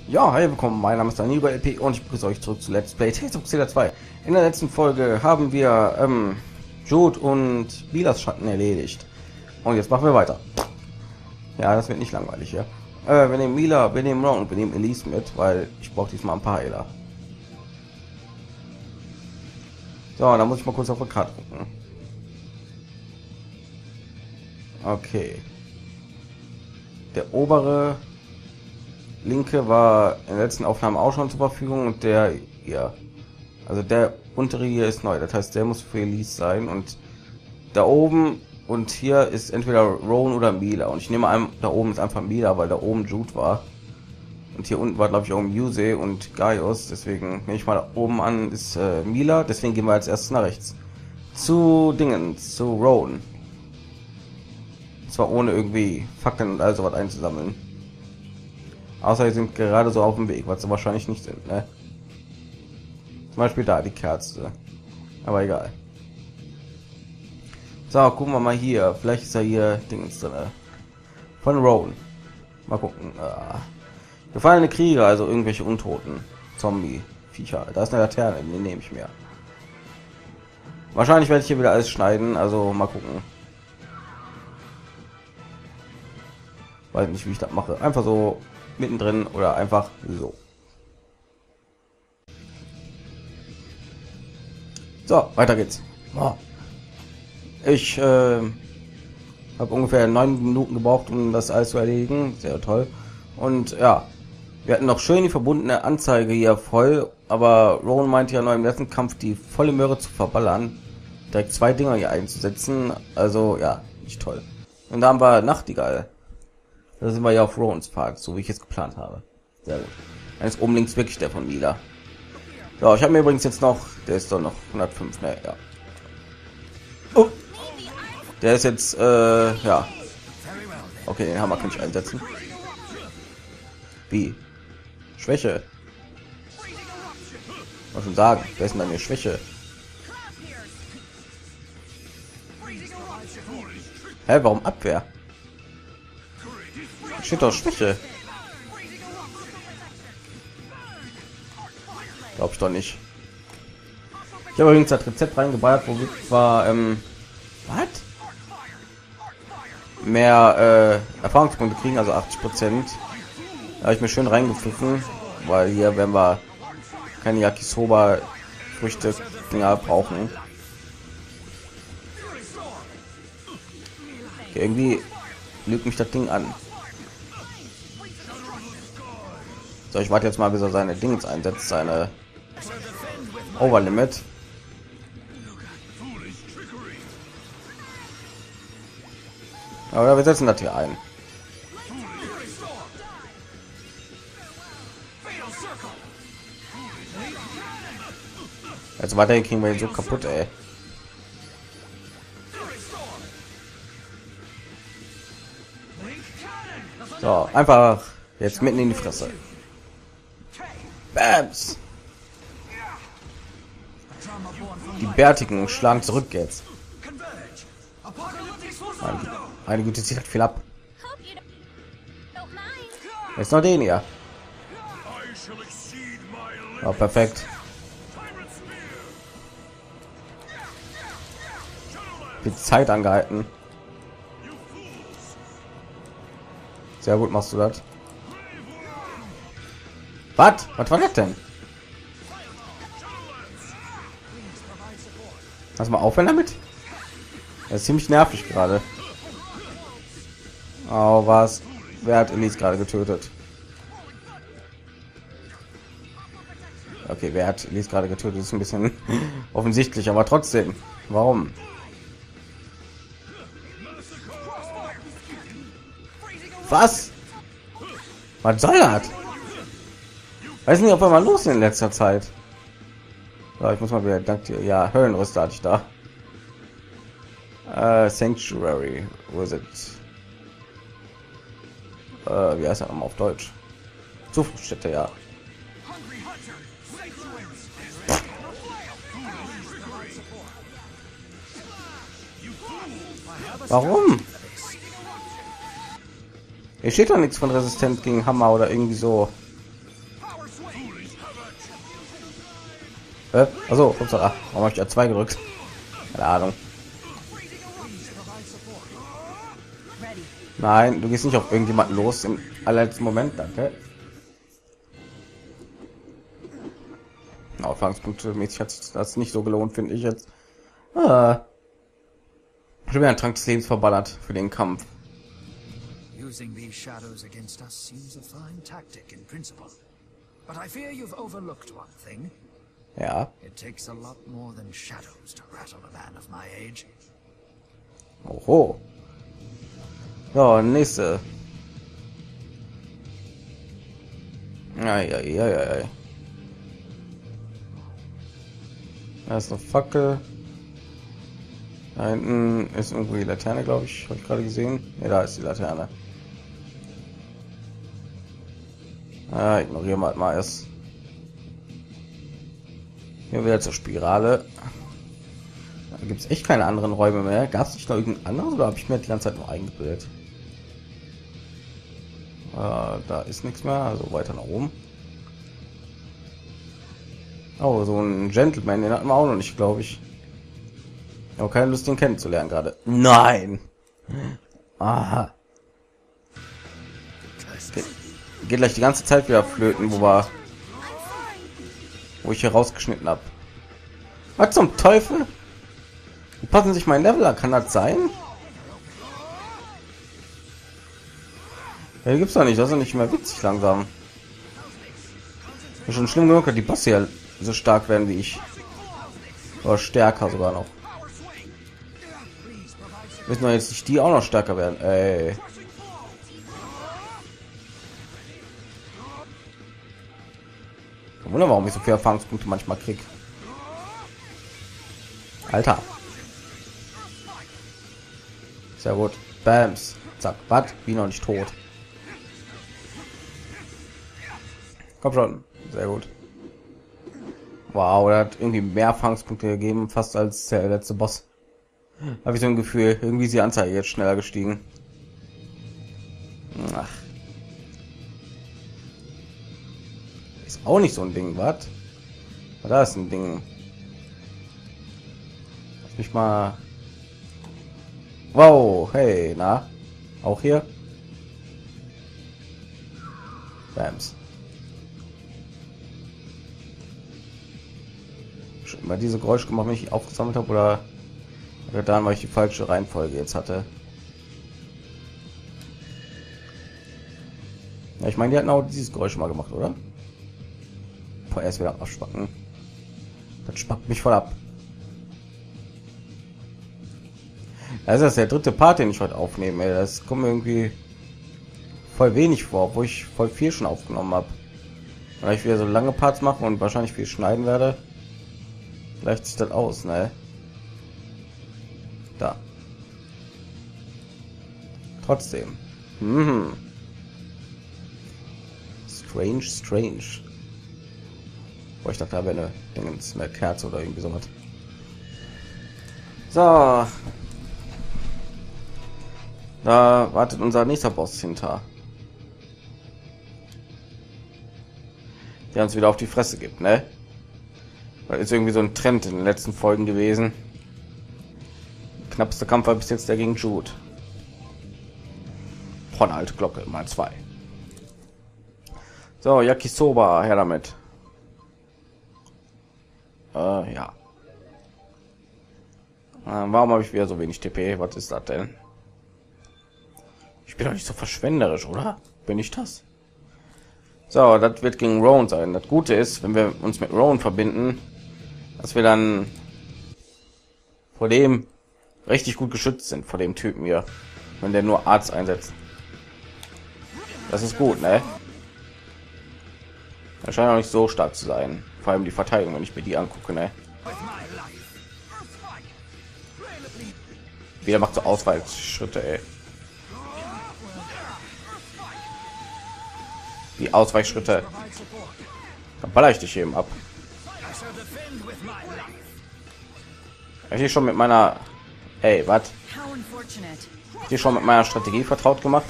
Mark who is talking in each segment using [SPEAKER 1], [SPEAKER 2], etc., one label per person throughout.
[SPEAKER 1] Ja, hi, willkommen. Mein Name ist Daniel bei LP und ich begrüße euch zurück zu Let's Play Tales of Crusader 2. In der letzten Folge haben wir Jude und Milas Schatten erledigt. Und jetzt machen wir weiter. Ja, das wird nicht langweilig, ja. Wir nehmen Mila, wir nehmen Ron und wir nehmen Elise mit, weil ich brauche diesmal ein paar Heiler. So, dann muss ich mal kurz auf die Karte gucken. Okay. Der obere linke war in der letzten Aufnahme auch schon zur Verfügung und der hier, also der untere hier ist neu. Das heißt, der muss für Elise sein und da oben und hier ist entweder Rowan oder Mila und ich nehme an, da oben ist einfach Mila, weil da oben Jude war und hier unten war glaube ich auch Muse und Gaius, deswegen nehme ich mal da oben an ist Mila, deswegen gehen wir als erstes nach rechts zu Dingen, zu Rowan. Zwar ohne irgendwie Fackeln und also was einzusammeln. Außer sie sind gerade so auf dem Weg, was sie wahrscheinlich nicht sind. Ne? Zum Beispiel da die Kerze. Aber egal. So, gucken wir mal hier. Vielleicht ist ja hier Dings drin. Von Rowan. Mal gucken. Gefallene Krieger, also irgendwelche Untoten. Zombie-Viecher. Da ist eine Laterne, die nehme ich mir. Wahrscheinlich werde ich hier wieder alles schneiden, also mal gucken. Weiß nicht, wie ich das mache. Einfach so mittendrin oder einfach so. So, weiter geht's. Ich habe ungefähr 9 Minuten gebraucht, um das alles zu erledigen. Sehr toll. Und ja, wir hatten noch schön die verbundene Anzeige hier voll, aber Rowan meinte ja noch im letzten Kampf die volle Möhre zu verballern, direkt 2 Dinger hier einzusetzen. Also ja, nicht toll. Und da haben wir Nachtigall. Da sind wir ja auf Rowans Pfad, so wie ich es geplant habe. Sehr gut. Dann ist oben links wirklich der von Mila. So, ich habe mir übrigens jetzt noch, der ist doch noch 105, ne, ja. Oh. Der ist jetzt, ja. Okay, den Hammer kann ich einsetzen. Wie? Schwäche. Muss schon sagen, wer ist denn eine Schwäche? Hä, warum Abwehr? Steht doch Schwäche. Glaub ich doch nicht. Ich habe übrigens das Rezept reingebaut, wo war was? Mehr Erfahrungspunkte kriegen, also 80%. Da habe ich mir schön reingepfiffen, weil hier werden wir keine Yakisoba Früchte Dinger brauchen. Okay, irgendwie lügt mich das Ding an. So, ich warte jetzt mal, bis er seine Dings einsetzt, seine Overlimit. Aber wir setzen das hier ein. Jetzt weiter kriegen wir ihn so kaputt, ey. So, einfach jetzt mitten in die Fresse. Bams. Die Bärtigen schlagen zurück jetzt. Meine Güte, zieht viel ab. Jetzt noch den hier. Oh, perfekt. Die Zeit angehalten. Sehr gut machst du das. Was? Was war das denn? Lass mal aufhören damit. Das ist ziemlich nervig gerade. Oh, was? Wer hat Elise gerade getötet? Okay, wer hat Elise gerade getötet? Das ist ein bisschen offensichtlich, aber trotzdem. Warum? Was? Was soll das? Weiß nicht, ob wir mal los sind in letzter Zeit. Ja, ich muss mal wieder, dank dir. Ja, Höllenrüster hatte ich da. Sanctuary, wo ist es? Wie heißt er auf Deutsch? Zufluchtsstätte, ja. Warum? Hier steht doch nichts von Resistenz gegen Hammer oder irgendwie so. Also, warum habe ich A2 gedrückt? Keine Ahnung. Nein, du gehst nicht auf irgendjemanden los im allerletzten Moment, danke. Ausgangspunkte mäßig hat sich das nicht so gelohnt, finde ich jetzt. Ich habe einen Trank des Lebens verballert für den Kampf.
[SPEAKER 2] Using these shadows against us seems a fine tactic in principle. But I fear you've overlooked one thing.
[SPEAKER 1] Ja.
[SPEAKER 2] It takes a lot more than shadows to rattle a man of my age.
[SPEAKER 1] Oho. So, nächste. Ei. Da ist eine Fackel. Da hinten ist irgendwo die Laterne, glaube ich. Habe ich gerade gesehen. Ja, da ist die Laterne. Ignorieren wir halt mal erst. Hier wieder zur Spirale. Da gibt es echt keine anderen Räume mehr. Gab es nicht noch irgendein anderes oder habe ich mir die ganze Zeit nur eingebildet? Da ist nichts mehr, also weiter nach oben. Oh, so ein Gentleman, den hatten wir auch noch nicht, glaube ich. Aber keine Lust, den kennenzulernen gerade. Nein. Aha. Geht gleich die ganze Zeit wieder flöten, wo ich hier rausgeschnitten habe. Was zum Teufel? Wie passen sich mein Level an? Kann das sein? Ja, gibt's doch nicht. Das ist nicht mehr witzig langsam. Ist schon schlimm genug, dass die Bosse hier so stark werden wie ich. Oder stärker sogar noch. Müssen wir jetzt nicht die auch noch stärker werden? Ey. Wunder, warum ich so viele Erfahrungspunkte manchmal krieg. Alter. Sehr gut. Bams. Zack. Was? Wie noch nicht tot. Komm schon. Sehr gut. Wow, er hat irgendwie mehr Erfahrungspunkte gegeben, fast als der letzte Boss. Habe ich so ein Gefühl. Irgendwie ist die Anzeige jetzt schneller gestiegen. Ach. Ist auch nicht so ein Ding, was? Da ist ein Ding. Lass mich mal. Wow, hey, na? Auch hier? Bams. Schon mal diese Geräusche gemacht, wenn ich aufgesammelt habe, oder dann, weil ich die falsche Reihenfolge jetzt hatte. Ja, ich meine, die hatten auch dieses Geräusch mal gemacht, oder? Boah, erst wieder abspacken. Das spackt mich voll ab. Das ist der dritte Part, den ich heute aufnehme. Ey. Das kommt mir irgendwie voll wenig vor, wo ich voll viel schon aufgenommen habe. Weil ich wieder so lange Parts mache und wahrscheinlich viel schneiden werde. Gleicht sich das aus, ne? Da. Trotzdem. Strange. Boah, ich dachte, da wäre eine Kerze oder irgendwie sowas. So. Da wartet unser nächster Boss hinter. Der uns wieder auf die Fresse gibt, ne? Das ist irgendwie so ein Trend in den letzten Folgen gewesen. Knappster Kampf war bis jetzt der gegen Jude. Von alte Glocke mal 2. So, Yakisoba, her damit. Ja. Warum habe ich wieder so wenig TP? Was ist das denn? Ich bin doch nicht so verschwenderisch, oder? Bin ich das? So, das wird gegen Rowan sein. Das Gute ist, wenn wir uns mit Rowan verbinden, dass wir dann vor dem richtig gut geschützt sind, vor dem Typen hier, wenn der nur Arzt einsetzt. Das ist gut, ne? Er scheint auch nicht so stark zu sein. Vor allem die Verteidigung, wenn ich mir die angucke, ne? Wieder macht so Ausweichschritte, ey. Die Ausweichschritte. Dann baller ich dich eben ab. Ich hier schon mit meiner was? Ich schon mit meiner Strategie vertraut gemacht.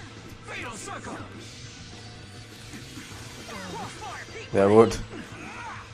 [SPEAKER 1] Sehr gut.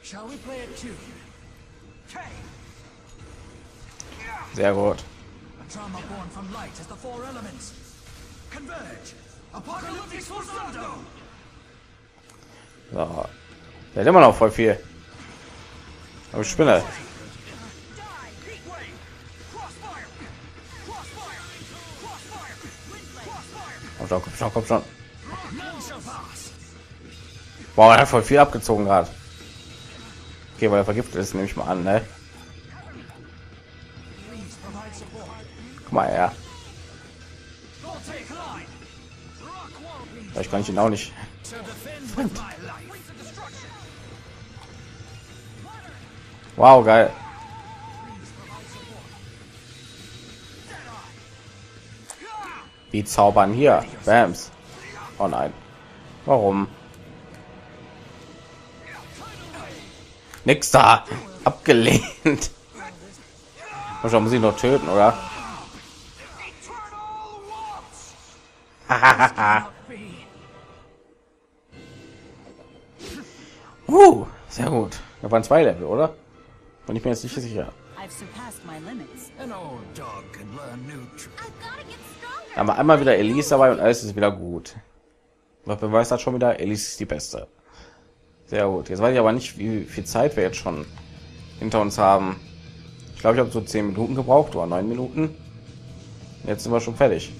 [SPEAKER 2] Shall we play it too? K.
[SPEAKER 1] Sehr gut.
[SPEAKER 2] A drama born from light as the four elements converge. Apocalyptic Sorsundo.
[SPEAKER 1] So. Der hat immer noch voll viel. Aber Spinne. Komm schon. Boah, er hat voll viel abgezogen gerade. Okay, weil er vergiftet ist, nehme ich mal an, ne? Guck mal her. Ich kann ihn auch nicht. Wow, geil. Wie zaubern hier. Bams. Oh nein. Warum? Nix da. Abgelehnt. Wahrscheinlich muss ich noch töten, oder? Sehr gut. Da waren 2 Level, oder? Und ich bin jetzt nicht sicher. Aber einmal wieder Elise dabei und alles ist wieder gut. Was beweist das schon wieder? Elise ist die Beste. Sehr gut. Jetzt weiß ich aber nicht, wie viel Zeit wir jetzt schon hinter uns haben. Ich glaube, ich habe so 10 Minuten gebraucht oder 9 Minuten. Jetzt sind wir schon fertig.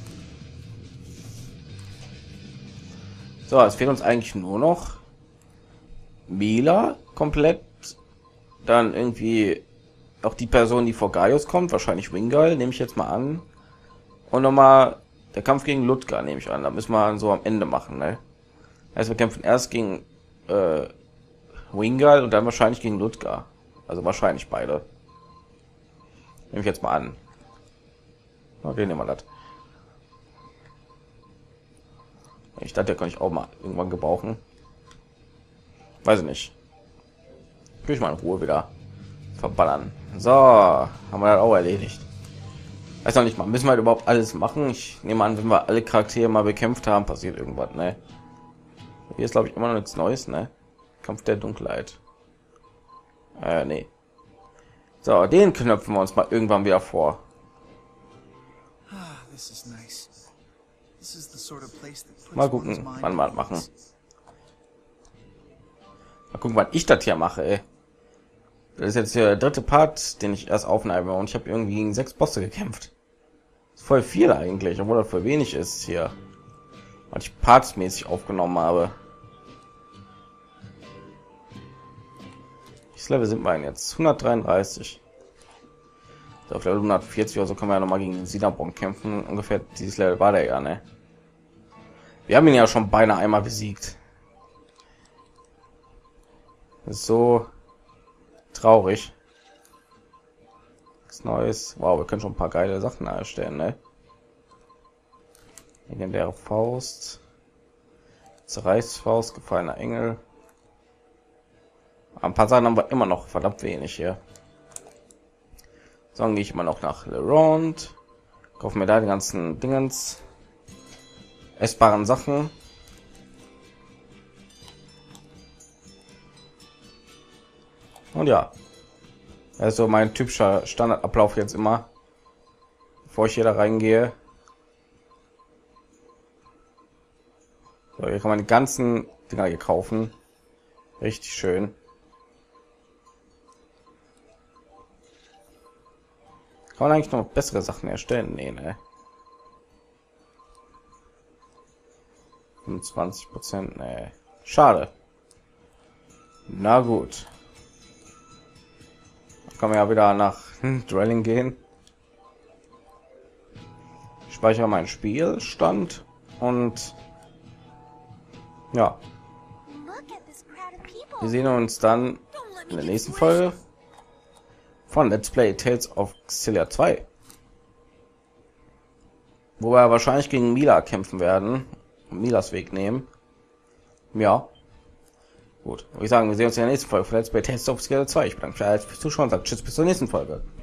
[SPEAKER 1] So, es fehlt uns eigentlich nur noch Mila komplett. Dann irgendwie auch die Person, die vor Gaius kommt, wahrscheinlich Wingal, nehme ich jetzt mal an. Und nochmal der Kampf gegen Ludger, nehme ich an. Da müssen wir so am Ende machen, ne? Also wir kämpfen erst gegen Wingal und dann wahrscheinlich gegen Ludger. Also wahrscheinlich beide. Nehme ich jetzt mal an. Okay, nehmen wir das. Ich dachte, der kann ich auch mal irgendwann gebrauchen. Weiß ich nicht. Will ich mal in Ruhe wieder verballern. So, haben wir das auch erledigt. Weiß noch nicht mal, müssen wir halt überhaupt alles machen? Ich nehme an, wenn wir alle Charaktere mal bekämpft haben, passiert irgendwas, ne? Hier ist, glaube ich, immer noch nichts Neues, ne? Kampf der Dunkelheit. Nee. So, den knöpfen wir uns mal irgendwann wieder vor. Mal gucken, wann wir das machen. Mal gucken, wann ich das hier mache, ey. Das ist jetzt der 3. Part, den ich erst aufnehme und ich habe irgendwie gegen 6 Bosse gekämpft. Das ist voll viel eigentlich, obwohl das voll wenig ist hier. Weil ich partsmäßig aufgenommen habe. Welches Level sind wir denn jetzt? 133. So, auf Level 140 oder so können wir ja noch mal gegen den Sinabon kämpfen. Ungefähr dieses Level war der ja, ne? Wir haben ihn ja schon beinahe einmal besiegt. Das ist so traurig. Was Neues. Wow, wir können schon ein paar geile Sachen erstellen, ne? Legendäre Faust. Zerreißfaust, gefallener Engel. Ein paar Sachen haben wir immer noch verdammt wenig hier. So, dann gehe ich mal noch nach Lerond. Kaufen mir da die ganzen Dingens. Essbaren Sachen. Und ja. Also mein typischer Standardablauf jetzt immer. Bevor ich hier da reingehe. So, hier kann man die ganzen Dinger hier kaufen. Richtig schön. Kann man eigentlich noch bessere Sachen erstellen? Nee, ne? 25%, ne. Schade. Na gut. Dann kann man ja wieder nach Drelling gehen. Ich speichere meinen Spielstand und ja. Wir sehen uns dann in der nächsten Folge von Let's Play Tales of Xillia 2, wo wir wahrscheinlich gegen Mila kämpfen werden und Milas Weg nehmen. Ja, gut. Ich sagen, wir sehen uns in der nächsten Folge von Let's Play Tales of Xillia 2. Ich bedanke mich fürs Zuschauen und sage tschüss bis zur nächsten Folge.